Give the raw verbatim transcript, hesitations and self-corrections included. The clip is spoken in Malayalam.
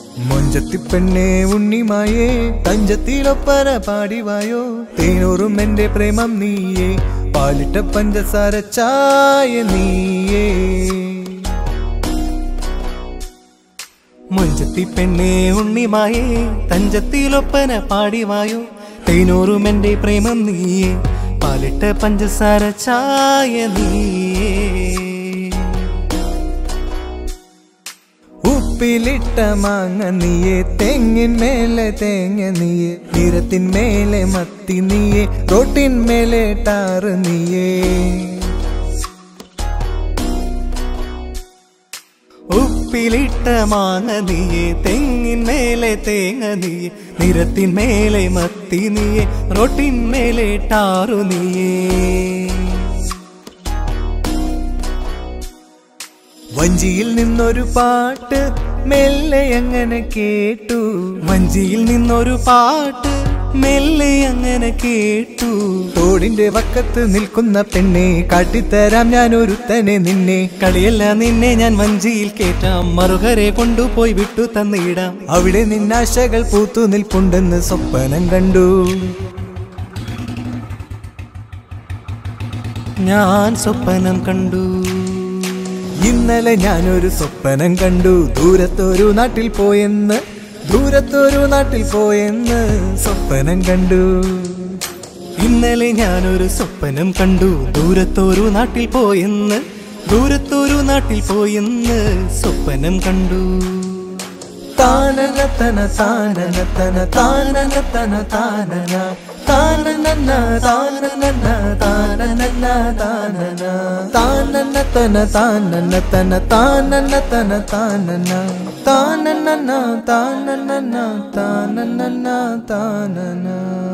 മൊഞ്ചത്തി പെണ്ണേ ഉണ്ണിമായേ തഞ്ചത്തിലൊപ്പന പാടിവായോ തേനൂറും എന്റെ പ്രേമം നീയേ പാലിട്ട പഞ്ചസാര ചായ നീയേ മൊഞ്ചത്തി പെണ്ണേ ഉണ്ണിമായേ തഞ്ചത്തിലൊപ്പന പാടിവായോ തേനൂറും എന്റെ പ്രേമം നീയേ പാലിട്ട പഞ്ചസാര ചായ നീയേ ഉപ്പിലിട്ട മാങ്ങ നീയെ തെങ്ങിൻ മേലെ തേങ്ങ നീയെ നിരത്തിൻ മേലെ മത്തി നീയെ റോട്ടിൻ മേലെ ടാറ് നീയെ ഉപ്പിലിട്ട മാങ്ങ നീയെ തെങ്ങിൻ മേലെ തേങ്ങ നീയെ നിരത്തിൻ മേലെ മത്തി നീയെ റോട്ടിൻ മേലെ ടാറു നീയേ വഞ്ചിയിൽ നിന്നൊരു പാട്ട് മെല്ലെ അങ്ങനെ കേട്ടു വഞ്ചിയിൽ നിന്നൊരു പാട്ട് മെല്ലെ അങ്ങനെ കേട്ടു തോടിന്റെ വക്കത്ത് നിൽക്കുന്ന പെണ്ണെ കാട്ടിത്തരാം ഞാൻ ഒരുത്തനെ നിന്നെ കളിയല്ല നിന്നെ ഞാൻ വഞ്ചിയിൽ കേറ്റാം മറുകരെ കൊണ്ടുപോയി വിട്ടു തന്നിടാം അവിടെ നിന്നാശകൾ പൂത്തു നിൽപ്പുണ്ടെന്ന് സ്വപ്നം കണ്ടു ഞാൻ സ്വപ്നം കണ്ടു ഇന്നലെ ഞാനൊരു സ്വപ്നം കണ്ടു ദൂരത്തൊരു നാട്ടിൽ പോയെന്ന് ദൂരത്തൊരു നാട്ടിൽ പോയെന്ന് സ്വപ്നം കണ്ടു ഇന്നലെ ഞാനൊരു സ്വപ്നം കണ്ടു ദൂരത്തൊരു നാട്ടിൽ പോയെന്ന് ദൂരത്തൊരു നാട്ടിൽ പോയെന്ന് സ്വപ്നം കണ്ടു താനനതന താനനതന താനനതന താനന താനനന താനനന താനനന താനന താനനതന താനനതന താനനതന താനന താനനന താനനന താനനന താനന